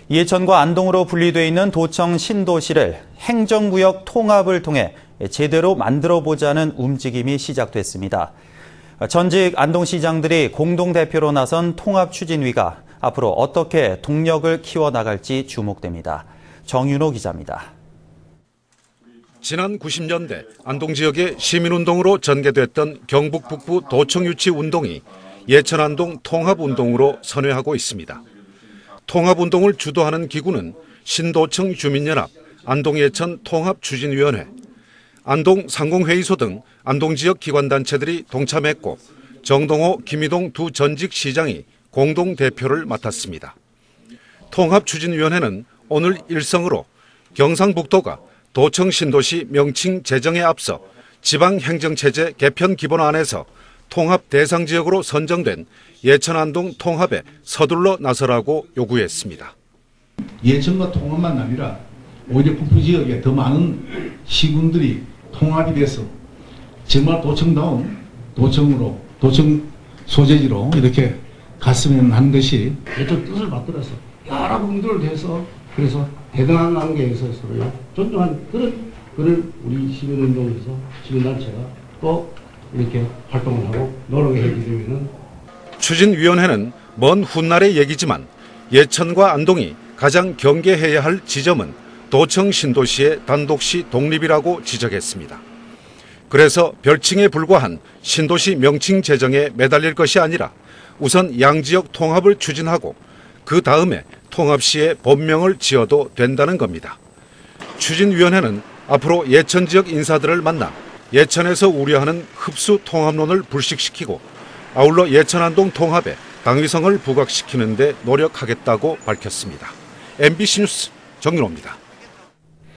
예천과 안동으로 분리되어 있는 도청 신도시를 행정구역 통합을 통해 제대로 만들어보자는 움직임이 시작됐습니다. 전직 안동시장들이 공동대표로 나선 통합추진위가 앞으로 어떻게 동력을 키워나갈지 주목됩니다. 정윤호 기자입니다. 지난 90년대 안동 지역의 시민운동으로 전개됐던 경북 북부 도청유치 운동이 예천-안동 통합운동으로 선회하고 있습니다. 통합운동을 주도하는 기구는 신도청 주민연합, 안동예천 통합추진위원회, 안동 상공회의소 등 안동 지역 기관단체들이 동참했고 정동호, 김희동 두 전직 시장이 공동대표를 맡았습니다. 통합추진위원회는 오늘 일성으로 경상북도가 도청 신도시 명칭 제정에 앞서 지방행정체제 개편 기본안에서 통합 대상 지역으로 선정된 예천-안동 통합에 서둘러 나서라고 요구했습니다. 예천과 통합만 아니라 오히려 북부 지역에 더 많은 시군들이 통합이 돼서 정말 도청다운 도청으로, 도청 소재지로 이렇게 갔으면 하는 것이 예천 뜻을 받들어서 여러 분들을 대해서 그래서 대등한 관계에 있어서요 존중한 그런 우리 시민운동에서 시민단체가 또 이렇게 활동을 하고 노력을 하게 되면은. 추진위원회는 먼 훗날의 얘기지만 예천과 안동이 가장 경계해야 할 지점은 도청 신도시의 단독시 독립이라고 지적했습니다. 그래서 별칭에 불과한 신도시 명칭 제정에 매달릴 것이 아니라 우선 양지역 통합을 추진하고 그 다음에 통합시에 본명을 지어도 된다는 겁니다. 추진위원회는 앞으로 예천 지역 인사들을 만나 예천에서 우려하는 흡수 통합론을 불식시키고 아울러 예천-안동 통합에 당위성을 부각시키는 데 노력하겠다고 밝혔습니다. MBC 뉴스 정윤호입니다.